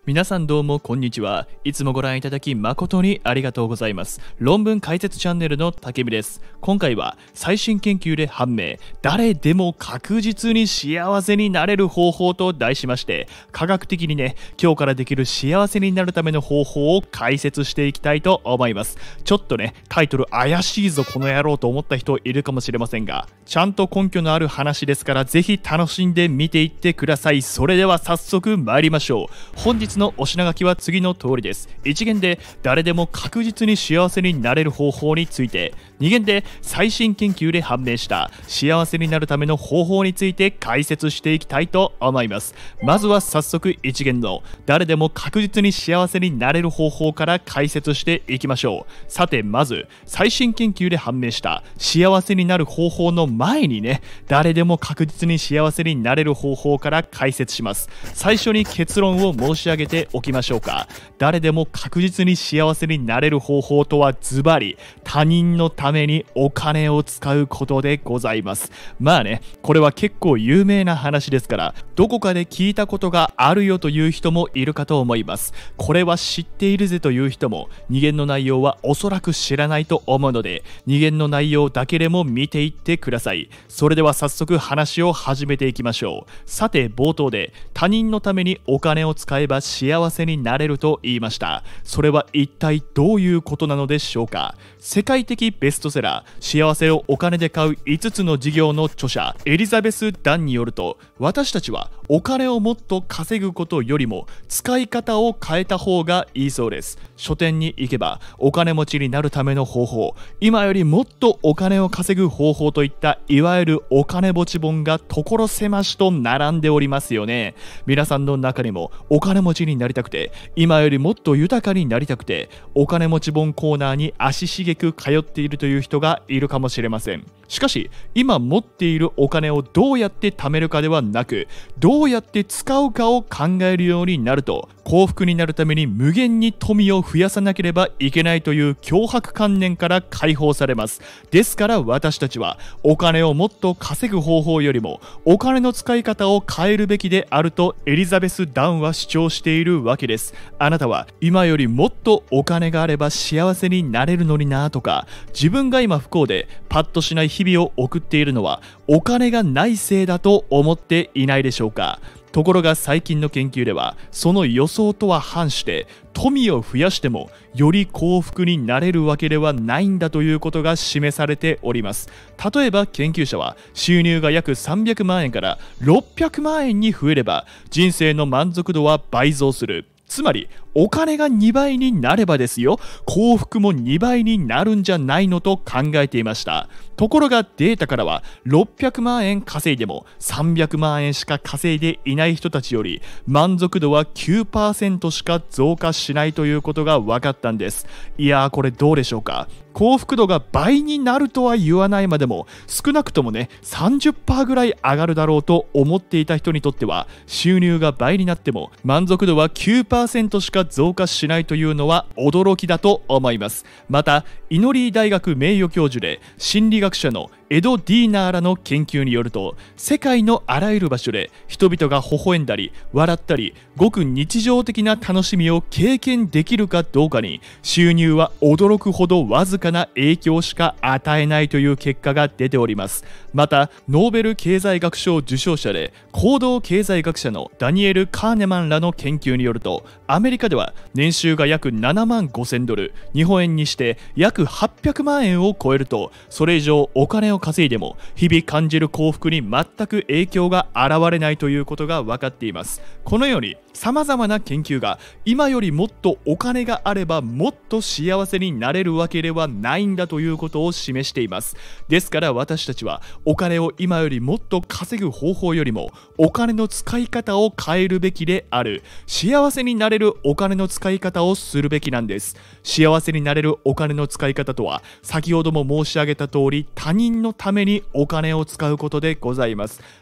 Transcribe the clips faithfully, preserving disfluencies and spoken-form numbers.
皆さんどうもこんにちは。いつもご覧いただき誠にありがとうございます。論文解説チャンネルのたけみです。今回は最新研究で判明、誰でも確実に幸せになれる方法と題しまして、科学的にね、今日からできる幸せになるための方法を解説していきたいと思います。ちょっとね、タイトル怪しいぞこの野郎と思った人いるかもしれませんが、ちゃんと根拠のある話ですから、ぜひ楽しんで見ていってください。それでは早速参りましょう。本日のお品書きは次の通りです。いち限で誰でも確実に幸せになれる方法について、に限で最新研究で判明した幸せになるための方法について解説していきたいと思います。まずは早速いち限の誰でも確実に幸せになれる方法から解説していきましょう。さてまず最新研究で判明した幸せになる方法の前にね、誰でも確実に幸せになれる方法から解説します。最初に結論を申し上げておきましょうか。誰でも確実に幸せになれる方法とはズバリ他人のためにお金を使うことでございます。まあね、これは結構有名な話ですから、どこかで聞いたことがあるよという人もいるかと思います。これは知っているぜという人もに限の内容はおそらく知らないと思うので、に限の内容だけでも見ていってください。それでは早速話を始めていきましょう。さて冒頭で他人のためにお金を使えば幸せになれると言いました。それは一体どういうことなのでしょうか。世界的ベストセラー幸せをお金で買ういつつの事業の著者エリザベス・ダンによると、私たちはお金をもっと稼ぐことよりも使い方を変えた方がいいそうです。書店に行けばお金持ちになるための方法、今よりもっとお金を稼ぐ方法といったいわゆるお金持ち本が所狭しと並んでおりますよね。皆さんの中にもお金持ちになりたくて、今よりもっと豊かになりたくて、お金持ち本コーナーに足しげく通っているという人がいるかもしれません。しかし今持っているお金をどうやって貯めるかではなく、どうやって使うかを考えるようになると、幸福になるために無限に富を増やさなければいけないという強迫観念から解放されます。ですから私たちはお金をもっと稼ぐ方法よりもお金の使い方を変えるべきであるとエリザベス・ダンは主張しているわけです。あなたは今よりもっとお金があれば幸せになれるのになとか、自分が今不幸でパッとしない日々を送っているのはお金がないせいだと思っていないでしょうか。ところが最近の研究ではその予想とは反して富を増やしてもより幸福になれるわけではないんだということが示されております。例えば研究者は収入が約さんびゃくまんえんからろっぴゃくまんえんに増えれば人生の満足度は倍増する。つまりお金がにばいになればですよ、幸福もにばいになるんじゃないのと考えていました。ところがデータからはろっぴゃくまんえん稼いでもさんびゃくまんえんしか稼いでいない人たちより満足度は きゅうパーセント しか増加しないということが分かったんです。いやーこれどうでしょうか。幸福度が倍になるとは言わないまでも少なくともね さんじゅっパーセント ぐらい上がるだろうと思っていた人にとっては、収入が倍になっても満足度は きゅうパーセント しか増加しないというのは驚きだと思います。またイノリー大学名誉教授で心理学者のエド・ディーナーらの研究によると、世界のあらゆる場所で人々が微笑んだり笑ったりごく日常的な楽しみを経験できるかどうかに収入は驚くほどわずかな影響しか与えないという結果が出ております。またノーベル経済学賞受賞者で行動経済学者のダニエル・カーネマンらの研究によると、アメリカでは年収が約ななまんごせんドル、日本円にして約はっぴゃくまんえんを超えると、それ以上お金を稼いでも日々感じる幸福に全く影響が現れないということが分かっています。このように様々な研究が今よりもっとお金があればもっと幸せになれるわけではないんだということを示しています。ですから私たちはお金を今よりもっと稼ぐ方法よりもお金の使い方を変えるべきである。幸せになれるお金の使い方をするべきなんです。幸せになれるお金の使い方とは、先ほども申し上げた通り他人のためにお金を使うことでございます。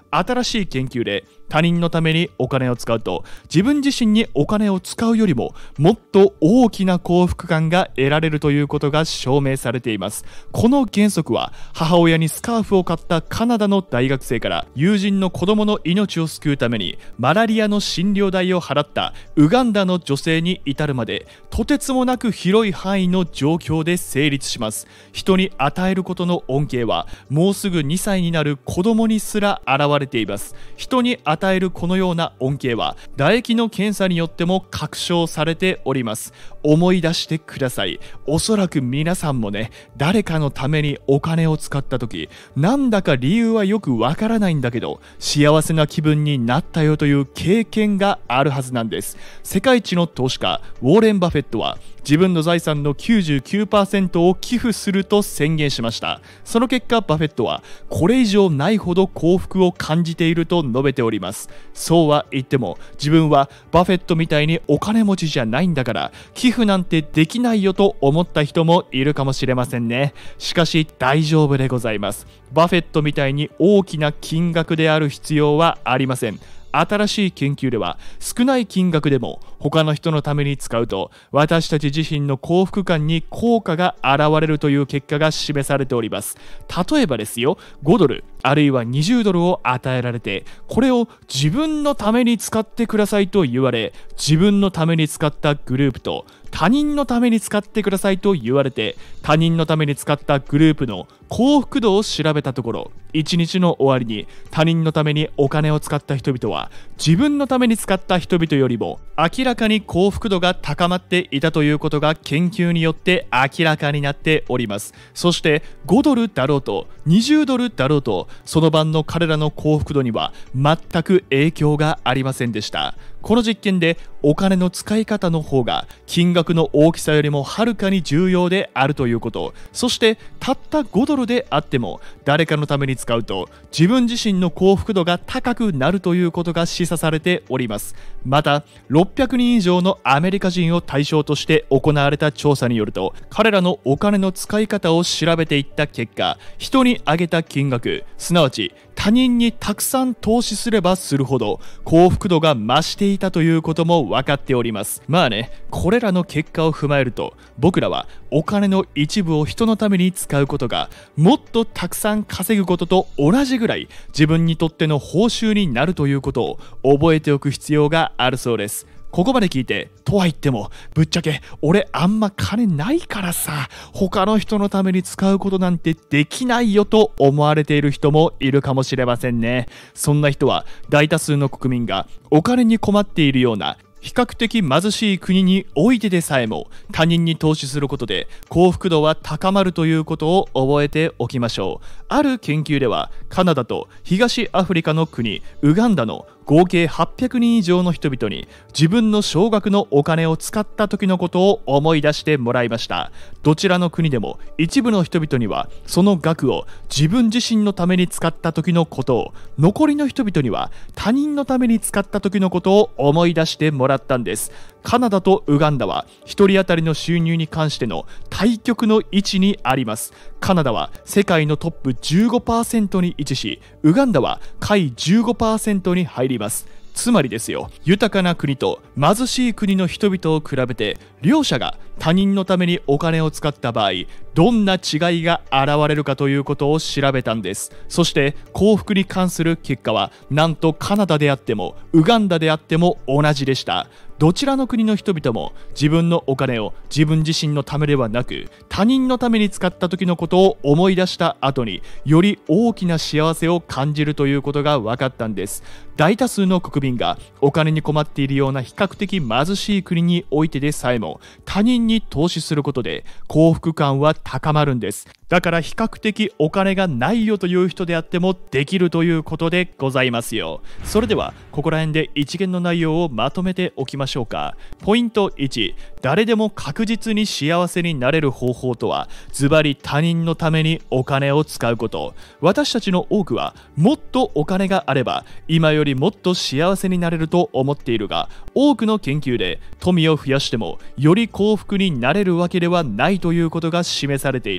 新しい研究で他人のためにお金を使うと自分自身にお金を使うよりももっと大きな幸福感が得られるということが証明されています。この原則は母親にスカーフを買ったカナダの大学生から友人の子供の命を救うためにマラリアの診療代を払ったウガンダの女性に至るまでとてつもなく広い範囲の状況で成立します。人に与えることの恩恵はもうすぐにさいになる子供にすら現れています。人に与えるこのような恩恵は唾液の検査によっても確証されております。思い出してください。おそらく皆さんもね、誰かのためにお金を使った時、なんだか理由はよくわからないんだけど幸せな気分になったよという経験があるはずなんです。世界一の投資家ウォーレン・バフェットは自分の財産の きゅうじゅうきゅうパーセント を寄付すると宣言しました。その結果バフェットはこれ以上ないほど幸福を感じていると述べております。そうは言っても自分はバフェットみたいにお金持ちじゃないんだから寄付なんてできないよと思った人もいるかもしれませんね。しかし大丈夫でございます。バフェットみたいに大きな金額である必要はありません。新しい研究では少ない金額でも他の人のために使うと私たち自身の幸福感に効果が現れるという結果が示されております。例えばですよ、ごドルあるいはにじゅうドルを与えられてこれを自分のために使ってくださいと言われ、自分のために使ったグループと他人のために使ってくださいと言われて他人のために使ったグループの幸福度を調べたところ、いちにちの終わりに他人のためにお金を使った人々は自分のために使った人々よりも明らかに幸福度が高まっていたということが研究によって明らかになっております。そしてごドルだろうとにじゅうドルだろうとその晩の彼らの幸福度には全く影響がありませんでした。この実験でお金の使い方の方が金額の大きさよりもはるかに重要であるということ、そしてたったごドルであっても誰かのために使うと自分自身の幸福度が高くなるということが示唆されております。またろっぴゃくにん以上のアメリカ人を対象として行われた調査によると、彼らのお金の使い方を調べていった結果、人にあげた金額、すなわち他人にたくさん投資すればするほど幸福度が増していたということも分かっております。まあね、これらの結果を踏まえると僕らはお金の一部を人のために使うことがもっとたくさん稼ぐことと同じぐらい自分にとっての報酬になるということを覚えておく必要があるそうです。ここまで聞いて、とは言ってもぶっちゃけ俺あんま金ないからさ、他の人のために使うことなんてできないよと思われている人もいるかもしれませんね。そんな人は大多数の国民がお金に困っているような比較的貧しい国においてでさえも他人に投資することで幸福度は高まるということを覚えておきましょう。ある研究ではカナダと東アフリカの国ウガンダの合計はっぴゃくにん以上の人々に自分の少額のお金を使った時のことを思い出してもらいました。どちらの国でも一部の人々にはその額を自分自身のために使った時のことを、残りの人々には他人のために使った時のことを思い出してもらったんです。カナダとウガンダはひとり当たりの収入に関しての対極の位置にあります。カナダは世界のトップ じゅうごパーセント に位置し、ウガンダは下位 じゅうごパーセント に入ります。つまりですよ、豊かな国と貧しい国の人々を比べて両者が他人のためにお金を使った場合どんな違いが現れるかということを調べたんです。そして幸福に関する結果はなんとカナダであってもウガンダであっても同じでした。どちらの国の人々も自分のお金を自分自身のためではなく他人のために使った時のことを思い出した後により大きな幸せを感じるということが分かったんです。大多数の国民がお金に困っているような比較的貧しい国においてでさえも他人に投資することで幸福感は高まるんです。だから比較的お金がないよという人であってもできるということでございますよ。それではここら辺で一元の内容をまとめておきましょうか。ポイントいち、誰でも確実に幸せになれる方法とはズバリ他人のためにお金を使うこと。私たちの多くはもっとお金があれば今よりもっと幸せになれると思っているが、多くの研究で富を増やしてもより幸福になれるわけではないということが示されている。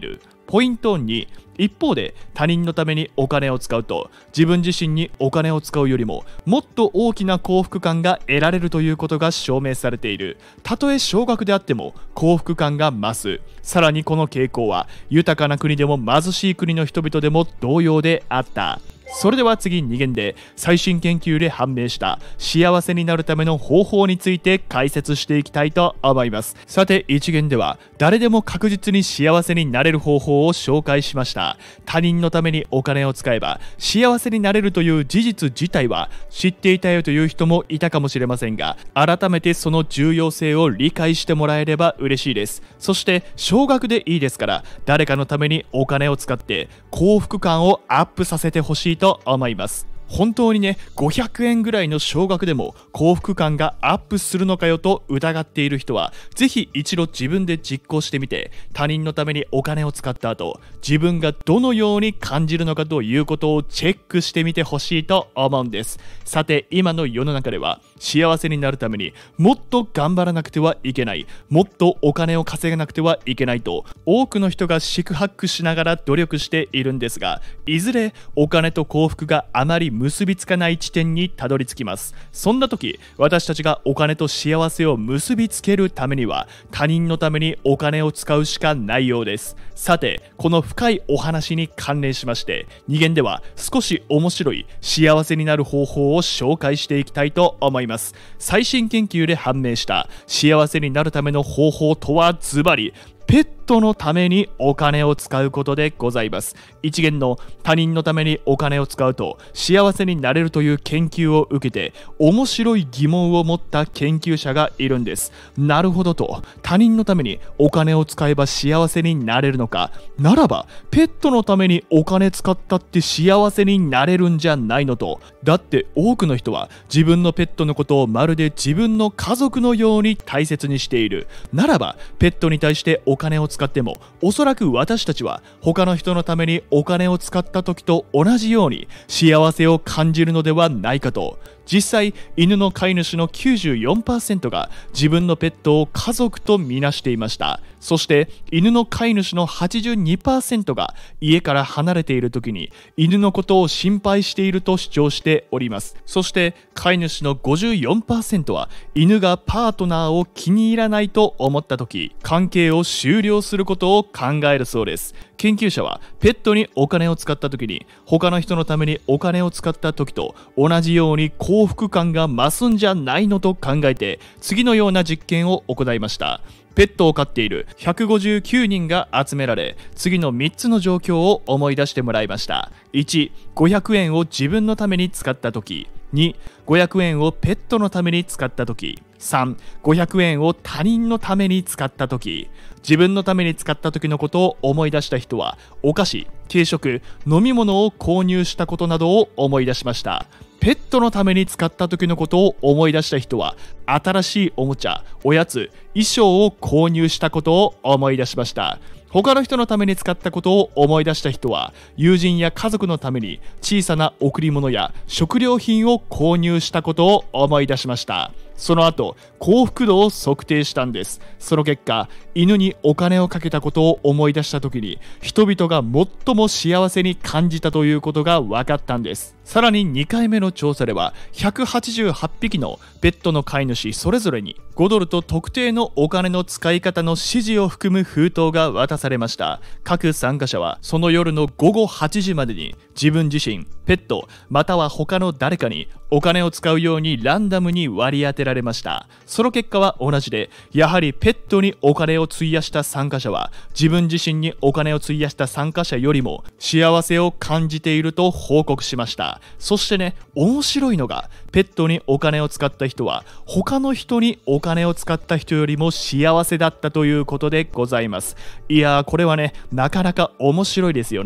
ポイントに、一方で他人のためにお金を使うと自分自身にお金を使うよりももっと大きな幸福感が得られるということが証明されている。たとえ少額であっても幸福感が増す。さらにこの傾向は豊かな国でも貧しい国の人々でも同様であった。それでは次に限で最新研究で判明した幸せになるための方法について解説していきたいと思います。さていち限では誰でも確実に幸せになれる方法を紹介しました。他人のためにお金を使えば幸せになれるという事実自体は知っていたよという人もいたかもしれませんが、改めてその重要性を理解してもらえれば嬉しいです。そして少額でいいですから誰かのためにお金を使って幸福感をアップさせてほしいと思います。本当にね、ごひゃくえんぐらいの少額でも幸福感がアップするのかよと疑っている人はぜひ一度自分で実行してみて、他人のためにお金を使った後自分がどのように感じるのかということをチェックしてみてほしいと思うんです。さて今の世の中では幸せになるためにもっと頑張らなくてはいけない、もっとお金を稼がなくてはいけないと多くの人が四苦八苦しながら努力しているんですが、いずれお金と幸福があまり結びつかない地点にたどり着きます。そんな時私たちがお金と幸せを結びつけるためには他人のためにお金を使うしかないようです。さてこの深いお話に関連しましてに限では少し面白い幸せになる方法を紹介していきたいと思います。最新研究で判明した幸せになるための方法とはズバリペットのためにお金を使うことでございます。一元の他人のためにお金を使うと幸せになれるという研究を受けて面白い疑問を持った研究者がいるんです。なるほどと、他人のためにお金を使えば幸せになれるのか、ならばペットのためにお金使ったって幸せになれるんじゃないのと。だって多くの人は自分のペットのことをまるで自分の家族のように大切にしている。ならばペットに対してお金を使ってもおそらく私たちは他の人のためにお金を使った時と同じように幸せを感じるのではないかと。実際犬の飼い主の きゅうじゅうよんパーセント が自分のペットを家族とみなしていました。そして犬の飼い主の はちじゅうにパーセント が家から離れている時に犬のことを心配していると主張しております。そして飼い主の ごじゅうよんパーセント は犬がパートナーを気に入らないと思った時関係を終了することを考えるそうです。研究者はペットにお金を使った時に他の人のためにお金を使った時と同じように幸福感が増すんじゃないのと考えて次のような実験を行いました。ペットを飼っているひゃくごじゅうきゅうにんが集められ次のみっつの状況を思い出してもらいました。いち、ごひゃくえんを自分のために使った時。に、ごひゃくえんをペットのために使った時。さん、ごひゃくえんを他人のために使った時。自分のために使った時のことを思い出した人はお菓子、軽食、飲み物を購入したことなどを思い出しました。ペットのために使った時のことを思い出した人は新しいおもちゃ、おやつ、衣装を購入したことを思い出しました。他の人のために使ったことを思い出した人は友人や家族のために小さな贈り物や食料品を購入したことを思い出しました。その後幸福度を測定したんです。その結果犬にお金をかけたことを思い出した時に人々が最も幸せに感じたということが分かったんです。さらににかいめの調査ではひゃくはちじゅうはっぴきのペットの飼い主それぞれにごドルと特定のお金の使い方の指示を含む封筒が渡されました。各参加者はその夜のごごはちじまでに自分自身、ペットまたは他の誰かにお金を使うようにランダムに割り当てられました。その結果は同じで、やはりペットにお金を費やした参加者は自分自身にお金を費やした参加者よりも幸せを感じていると報告しました。そしてね、面白いのがペットにお金を使った人は他の人にお金を使った人よりも幸せだったということでございます。いやーこれはねなかなか面白いですよね。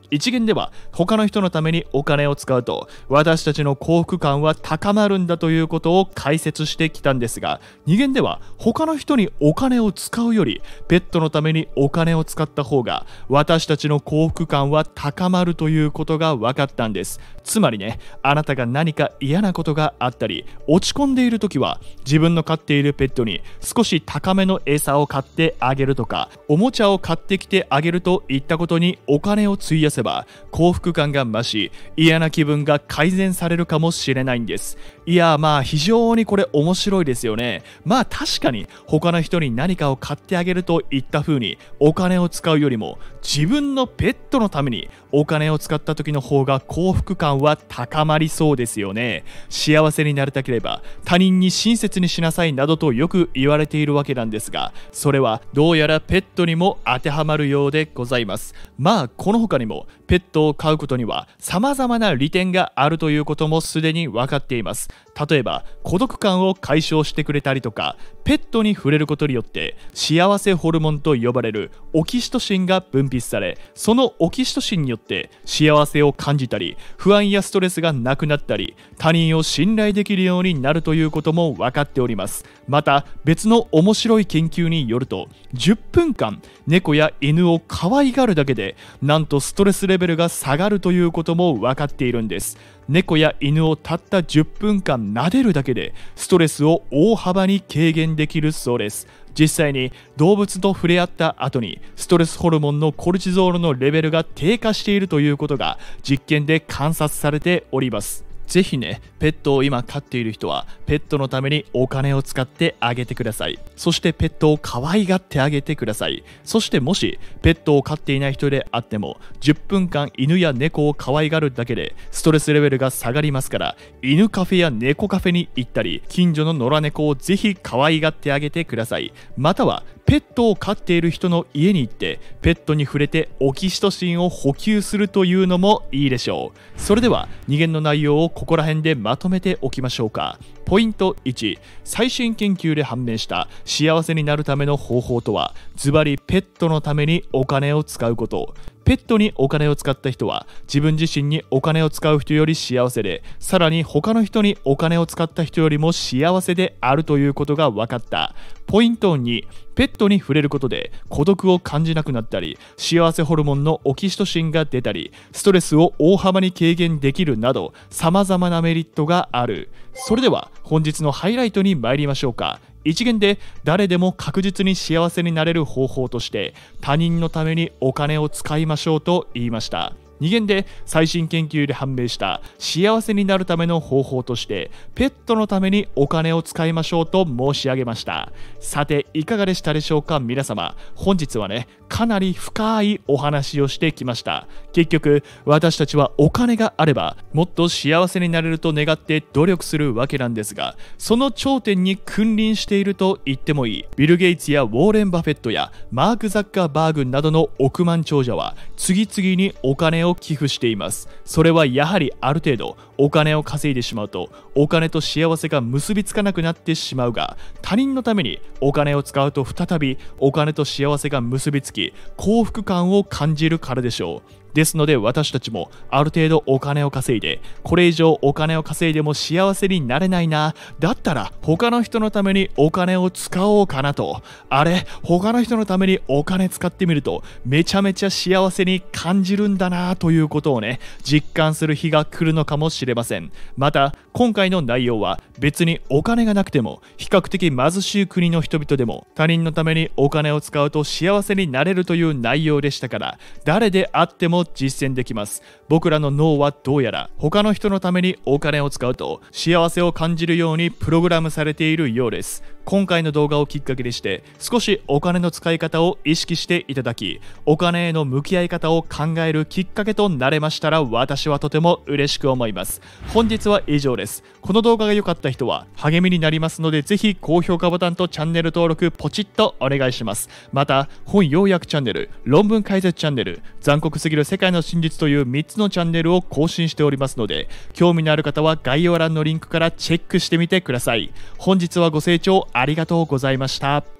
一元では他の人のためにお金を使うと私たちの幸福感は高まるんだということを解説してきたんですが、二元では他の人にお金を使うよりペットのためにお金を使った方が私たちの幸福感は高まるということが分かったんです。つまりね、あなたが何か嫌なことがあったり落ち込んでいる時は自分の飼っているペットに少し高めの餌を買ってあげるとか、おもちゃを買ってきてあげるといったことにお金を費やせば幸福感が増し、嫌な気分が改善されるかもしれないんです。いやまあ非常にこれ面白いですよね。まあ確かに他の人に何かを買ってあげるといった風にお金を使うよりも自分のペットのためにお金を使った時の方が幸福感は高まりそうですよね。幸せになりたければ他人に親切にしなさいなどとよく言われているわけなんですが、それはどうやらペットにも当てはまるようでございます。まあこの他にもペットを飼うことには様々な利点があるということもすでに分かっています。例えば孤独感を解消してくれたりとか、ペットに触れることによって幸せホルモンと呼ばれるオキシトシンが分泌され、そのオキシトシンによって幸せを感じたり不安やストレスがなくなったり他人を信頼できるようになるということも分かっております。また別の面白い研究によると、じゅっぷんかん猫や犬を可愛がるだけでなんとストレスレベルが下がるということも分かっているんです。猫や犬をたったじゅっぷんかん撫でるだけでストレスを大幅に軽減できるそうです。実際に動物と触れ合った後にストレスホルモンのコルチゾールのレベルが低下しているということが実験で観察されております。ぜひね、ペットを今飼っている人はペットのためにお金を使ってあげてください。そしてペットを可愛がってあげてください。そしてもしペットを飼っていない人であってもじゅっぷんかん犬や猫を可愛がるだけでストレスレベルが下がりますから、犬カフェや猫カフェに行ったり近所の野良猫をぜひ可愛がってあげてください。またはペットを飼っている人の家に行ってペットに触れてオキシトシンを補給するというのもいいでしょう。それではに元の内容をここら辺でまとめておきましょうか。ポイントいち、最新研究で判明した幸せになるための方法とはズバリペットのためにお金を使うこと。ペットにお金を使った人は自分自身にお金を使う人より幸せで、さらに他の人にお金を使った人よりも幸せであるということが分かった。ポイントに、ペットに触れることで孤独を感じなくなったり、幸せホルモンのオキシトシンが出たり、ストレスを大幅に軽減できるなど様々なメリットがある。それでは本日のハイライトに参りましょうか。一元で誰でも確実に幸せになれる方法として他人のためにお金を使いましょうと言いました。二元で最新研究で判明した幸せになるための方法としてペットのためにお金を使いましょうと申し上げました。さていかがでしたでしょうか皆様。本日はね、かなり深いお話をしてきました。結局私たちはお金があればもっと幸せになれると願って努力するわけなんですが、その頂点に君臨していると言ってもいいビル・ゲイツやウォーレン・バフェットやマーク・ザッカーバーグなどの億万長者は次々にお金を寄付しています。それはやはりある程度お金を稼いでしまうとお金と幸せが結びつかなくなってしまうが、他人のためにお金を使うと再びお金と幸せが結びつき幸福感を感じるからでしょう。ですので私たちもある程度お金を稼いで、これ以上お金を稼いでも幸せになれないな、だったら他の人のためにお金を使おうかなと。あれ、他の人のためにお金使ってみるとめちゃめちゃ幸せに感じるんだなということをね、実感する日が来るのかもしれません。また今回の内容は別にお金がなくても比較的貧しい国の人々でも他人のためにお金を使うと幸せになれるという内容でしたから、誰であっても実践できます。僕らの脳はどうやら他の人のためにお金を使うと幸せを感じるようにプログラムされているようです。今回の動画をきっかけにして少しお金の使い方を意識していただき、お金への向き合い方を考えるきっかけとなれましたら私はとても嬉しく思います。本日は以上です。この動画が良かった人は励みになりますので、ぜひ高評価ボタンとチャンネル登録ポチッとお願いします。また本要約チャンネル、論文解説チャンネル、残酷すぎる世界の真実というみっつのチャンネルを更新しておりますので、興味のある方は概要欄のリンクからチェックしてみてください。本日はご清聴ありがとうございました。